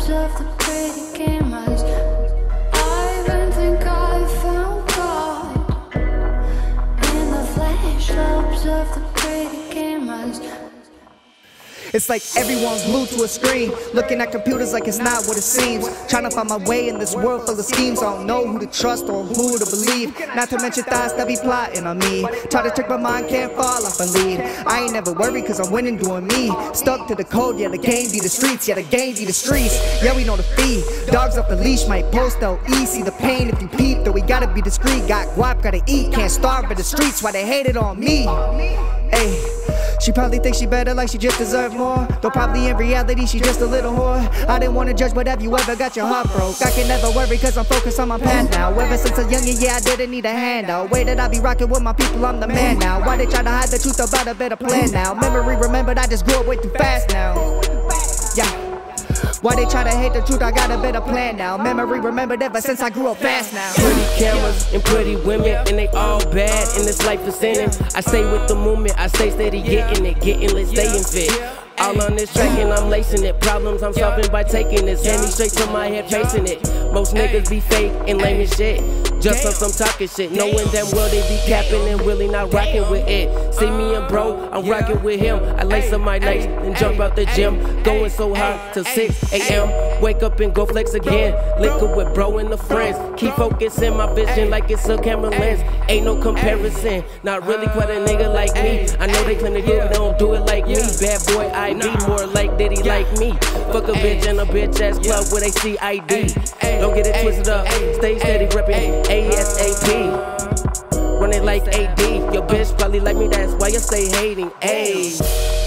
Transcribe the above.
slopes of the pretty cameras. I even think I found God in the flash slopes of the pretty cameras. It's like everyone's glued to a screen, looking at computers like it's not what it seems. Trying to find my way in this world full of schemes. I don't know who to trust or who to believe. Not to mention thoughts that be plotting on me. Try to trick my mind, can't fall off a lead. I ain't never worried cause I'm winning doing me. Stuck to the code, yeah the game be the streets. Yeah the game be the streets, yeah we know the fee. Dogs off the leash might post LE. See the pain if you peep, though we gotta be discreet. Got guap, gotta eat, can't starve in the streets. Why they hate it on me? Hey, she probably thinks she better, like she just deserve more. Though probably in reality she just a little whore. I didn't wanna judge, but have you ever got your heart broke? I can never worry cause I'm focused on my path now. Ever since a youngin', yeah I didn't need a handout. Way that I be rocking with my people, I'm the man now. Why they try to hide the truth about a better plan now? Memory remembered, I just grew up way too fast now. Yeah. Why they try to hate the truth, I got a better plan now. Memory remembered ever since I grew up fast now. Pretty cameras and pretty women, and they all bad in this life of sinning. I stay with the movement, I stay steady getting it, getting lit, staying fit. All on this track and I'm lacing it. Problems I'm solving by taking this. Hand me straight to my head, facing it. Most niggas be fake and lame as shit, just on some talking shit, knowing damn well they be capping and really not rocking with it. See me and bro, I'm rocking with him. I lace up my nights and jump out the gym, going so hard till 6 a.m. Wake up and go flex again. Liquor with bro and the friends. Keep focusing my vision like it's a camera lens. Ain't no comparison. Not really quite a nigga like me. I know they claim to do it, they don't do it like me. Bad boy I be more like Diddy like me. Fuck a bitch in a bitch ass club where they see ID. Don't get it twisted up. Stay steady reppin' ASAP. Running like AD. Your bitch probably like me, that's why you stay hating. Ayy.